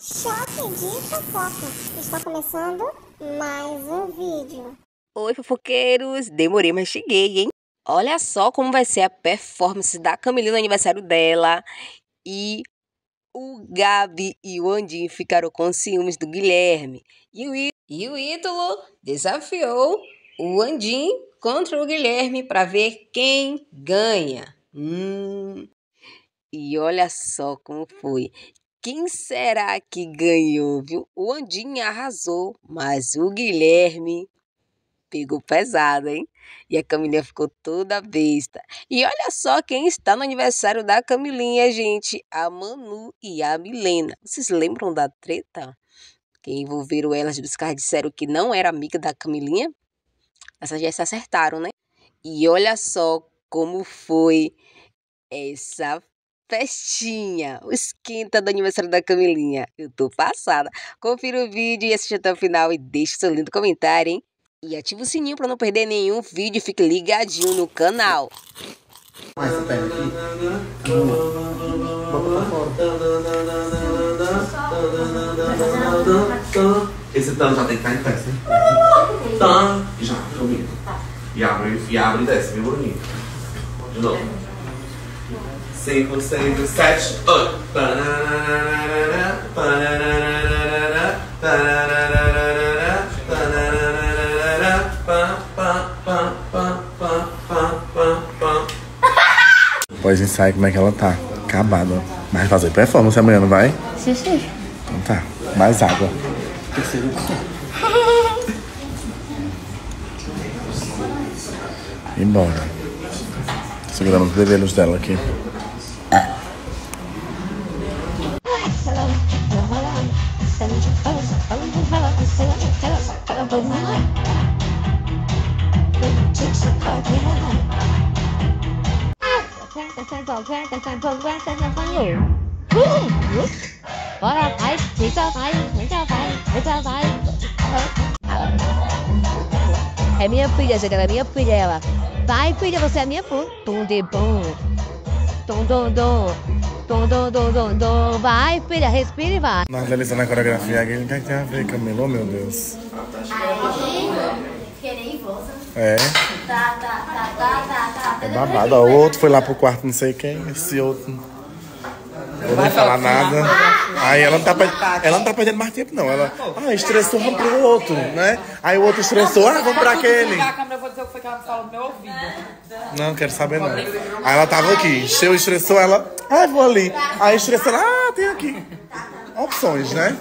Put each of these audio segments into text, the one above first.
Choque de fofoca. Está começando mais um vídeo. Oi, fofoqueiros! Demorei, mas cheguei, hein? Olha só como vai ser a performance da Camilinha no aniversário dela. E o Gabi e o Andinho ficaram com ciúmes do Guilherme. E o Ítalo desafiou o Andinho contra o Guilherme para ver quem ganha. E olha só como foi. Quem será que ganhou, viu? O Andinho arrasou, mas o Guilherme pegou pesado, hein? E a Camilinha ficou toda besta. E olha só quem está no aniversário da Camilinha, gente. A Manu e a Milena. Vocês lembram da treta? Que envolveram elas, os caras disseram que não era amiga da Camilinha. Essas já se acertaram, né? E olha só como foi essa festinha, o esquenta do aniversário da Camilinha. Eu tô passada. Confira o vídeo e assista até o final e deixe seu lindo comentário, hein? E ativa o sininho para não perder nenhum vídeo. Fique ligadinho no canal. Mais essa perna aqui. Bota pra fora. Esse tanto já tem que estar em pé, hein? Tá. E já, comigo. E abre e desce, bem bonito. De novo. 5, 6, 7, 8. Depois a gente sabe como é que ela tá. Acabada. Mas fazer performance amanhã, não vai? Sim, sim. Então tá. Mais água. Embora. Segurando os bebelos dela aqui. Bora, vai, fica, vai. É minha filha, gente, ela é minha filha, ela. Vai, filha, você é minha filha. Tum de bom. Tom, dom, dom. Tom, dom, dom, dom, dom. Vai, filha, respira e vai. Nós realizando a coreografia aqui, não tem que ver, Camilo, meu Deus. Fiquei nervosa. É. Tá. É babado. Ó, o outro foi lá pro quarto, não sei quem. Esse outro. Eu não falar nada. Aí ela não tá perdendo mais tempo, não. Ela, estressou, vamos pro outro, né? Aí o outro estressou, vamos pra aquele. A câmera, eu vou dizer o que foi que ela me falou no meu ouvido. Não quero saber, não. Aí ela tava aqui, Seu estressou, ela, vou ali. Aí estressou, ela, tem aqui. Opções, né?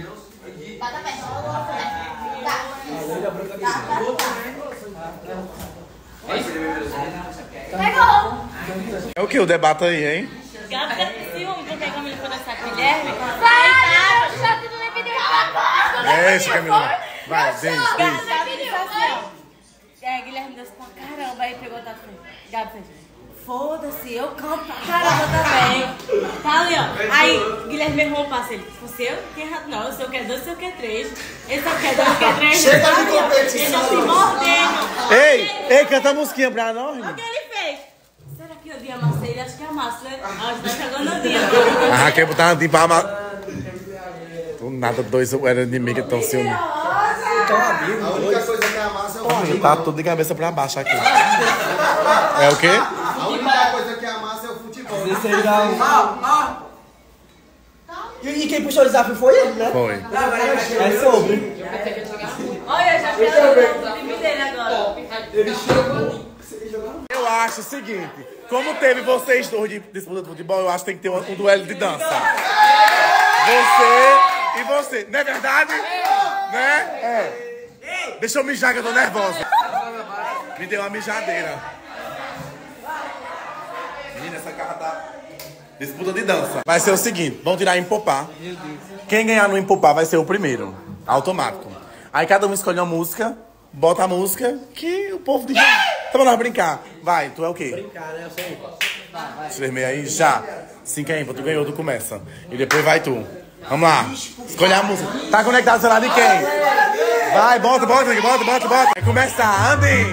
Pegou! É o que? O debate aí, hein? Gabi tá com ciúme, porque a Camila foi dançar com o Guilherme. Vai, o chato não me pediu uma coisa! É esse, Camila. Vai, diz. Gabi disse assim, ó. Guilherme dançou pra caramba, aí pegou outra frente. Gabi fez, foda-se, eu canto pra caramba também. Tá ali, ó. Aí Guilherme errou o passo, ele, você que errado não, eu sei o que é 2, eu sei o que é 3. Esse é o que é 2, eu sei o que é 3. Chega de competição. Ele não se mordendo. Ei, canta a musiquinha pra nós, O irmão. que ele fez? Será que o dia amassei? Ele acha que amassa, né? Acho que tá jogando o dia. A Raquel botava de palma. Do nada, dois eram inimigas que estão se unindo. A única coisa que é a massa é o futebol. Tá tudo de cabeça pra baixo aqui. É o quê? A única coisa que é a massa é o futebol. E quem puxou o desafio foi ele, né? Foi. É sobre. Olha, já fez o time dele agora. Eu acho o seguinte: como teve vocês dois de disputa de futebol, eu acho que tem que ter um duelo de dança. Você e você. Não é verdade? Né? É. Deixa eu mijar que eu tô nervosa. Me deu uma mijadeira. Menina, essa cara tá... Disputa de dança. Vai ser o seguinte, vamos tirar empopar. Quem ganhar no empopar vai ser o primeiro. Automático. Aí cada um escolhe uma música, bota a música, que o povo diz... Então vamos brincar. Vai, tu é o quê? Brincar, né? Eu sei. Vai. Tremei aí, já. 5 aí, tu ganhou, tu começa. E depois vai tu. Vamos lá. Escolhe a música. Tá conectado o celular de quem? Vai, bota. Vai começar, andem.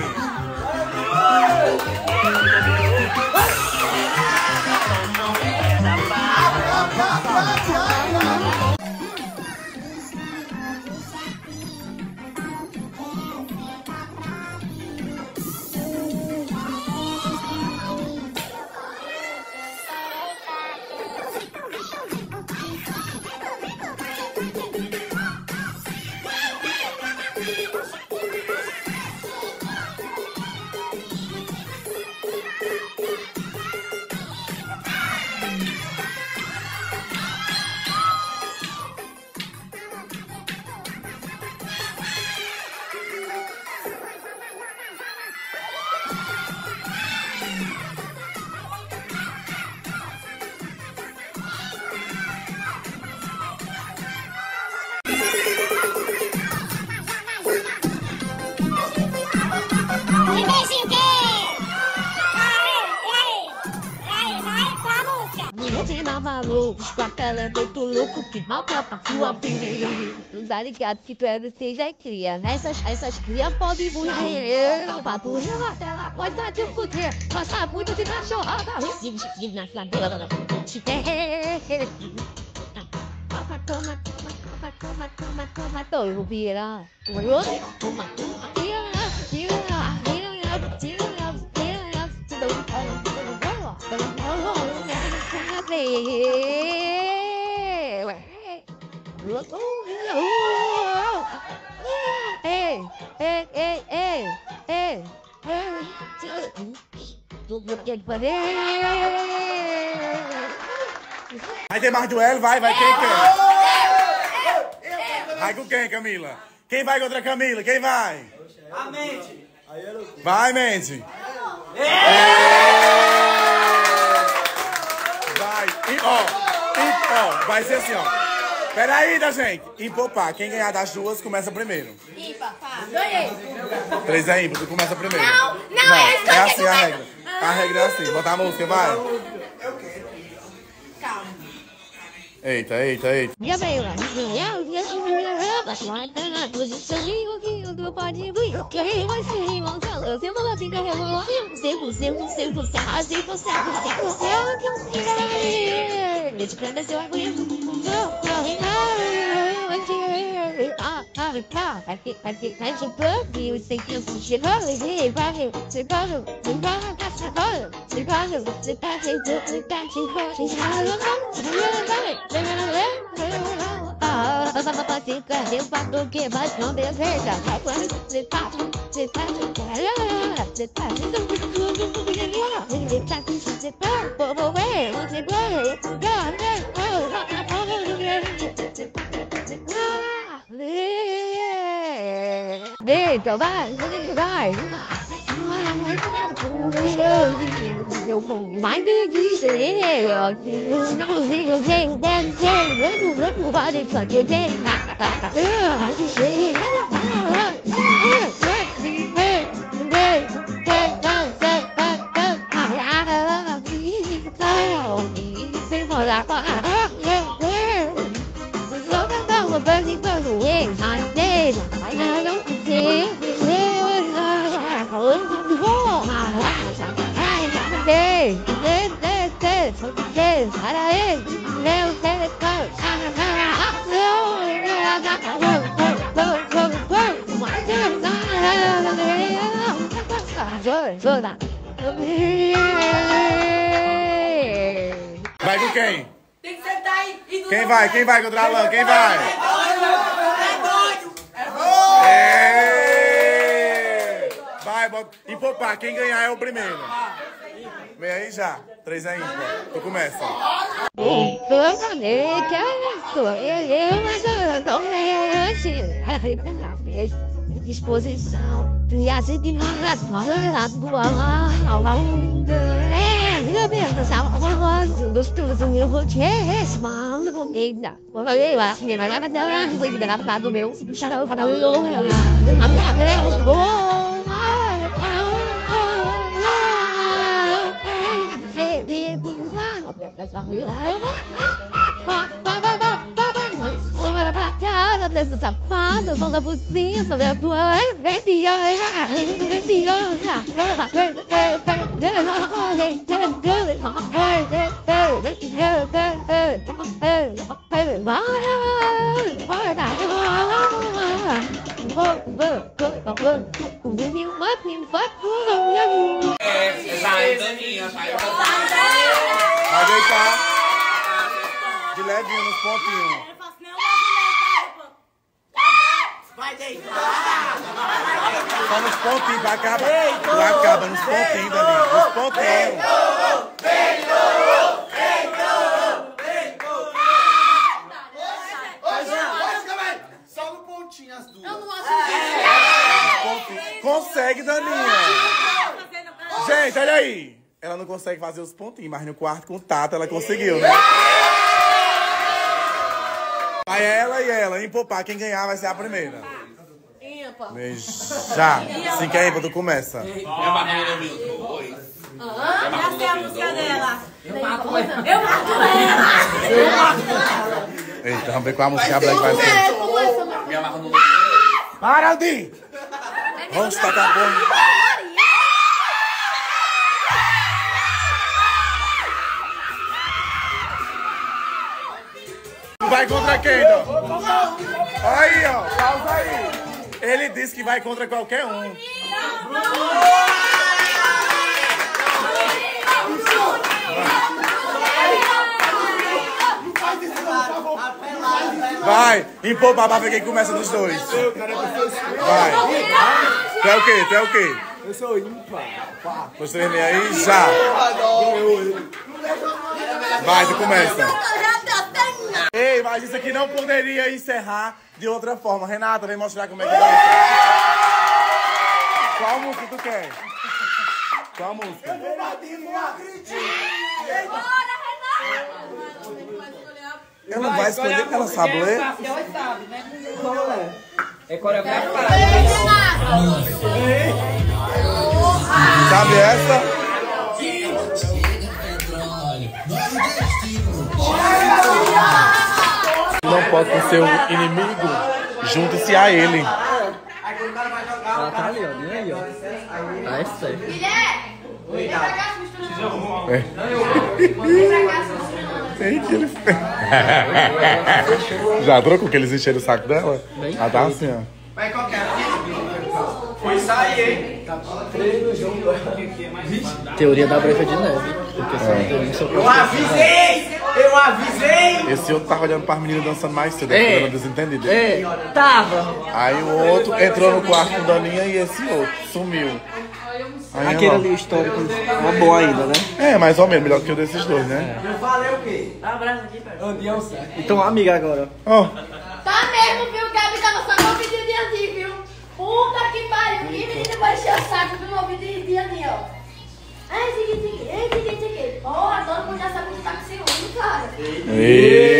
maluco, com a cara muito louco, que maltrata sua filha. Tu tá ligado que tu é desse jeito, cria. Essas crias podem morrer. Pra tu relatar, ela pode dar de fuder. Gosta muito de cachorrada. Recebe na fladeira. Tôi vira. Vai ter mais duelo? Vai, quem quer? Vai com quem, Camila? Quem vai contra a Camila? Quem vai? A mente. Vai, mente. Vai. Ó, vai ser assim, ó. Peraí, da gente. Empopar. Quem ganhar das duas, começa primeiro. Ímpar, pá. Ganhei. 3 é ímpar, tu começa primeiro. Não, é assim a regra. A regra é assim. Botar a música, vai. Calma. Eita. Minha bela, posicioninho que eu tô pode vir. Quem vai ser irmão dela? Você não fica rebolando. 100%, Nesse plano seu argumento. Eita, vai. Eu vou mais de dizer, não sei o que deve ser, não pode fazer Vai com quem? Tem que sentar aí. Quem vai contra a Alan? Quem vai? Vai, bota. Empopar, quem ganhar é o primeiro. Vem aí já. 3 é ímpar. Tu começa. Disposição, criança de nós, gostoso, eu vou te resmar, eita, vou ver lá, minha vai dar uma coisa do meu, xarão, para o meu, a minha mulher, desse safado, volta por cima da tua Vai deitar. De levinho nos pontinhos. Vai deitar. Só nos pontinhos, acaba nos pontinhos dali. Nos pontinhos. Só no pontinho as duas. Eu não gosto Consegue, Daninha. Gente, olha aí. Ela não consegue fazer os pontinhos, mas no quarto com o Tata ela conseguiu, né? Vai ela e ela, empopar. Quem ganhar vai ser a primeira. Já. 5 é ímpar, tu começa. Já sei a música dela. Eu mato ela. Eu mato ela. Eita, vamos ver qual a música Black vai ser. Me amarra no... Para, Aldi! Vamos tocar bomba. Vai contra quem, então? Aí, ó, pausa aí. Ele disse que vai contra qualquer um. Vai, empolpa pra ver quem começa dos dois. Vai. Tu é o quê? Tu é o quê? Eu sou ímpar. Você vem aí, já. Vai, tu começa. Ei, mas isso aqui não poderia encerrar de outra forma. Renata, vem mostrar como é que dança. Qual música tu quer? Qual música? Ela não vai escolher, ela sabe ler? É coreografado. Sabe essa? Não pode ser seu inimigo, junte-se a ele. Ela tá ali, ó. Nem aí, ó. Tá, é sério. Tem que ele fez. Já trocou que eles encheram o saco dela? Ela tá assim, ó. Vai qualquer. Foi sair, hein? Teoria da Branca de Neve. Porque Eu avisei! Eu avisei! Esse outro tava olhando para as meninas dançando mais cedo, ficando desentendido. Tava. Aí o outro entrou no quarto com Daninha e esse outro sumiu. Aí Aquele ali, o histórico, uma boa ainda, né? É, mais ou menos, melhor que o desses dois, né? Eu falei o quê? Abraço aqui, pai. Então, amiga agora. Ó, Tá mesmo, viu? Gabi tava só no vídeo de Andi, viu? Puta que pariu. Que menino vai encher o saco do meu vídeo de Andi, ó. Ai, seguinte. Porra, todo mundo já sabe que tá com ciúme, cara. Ei.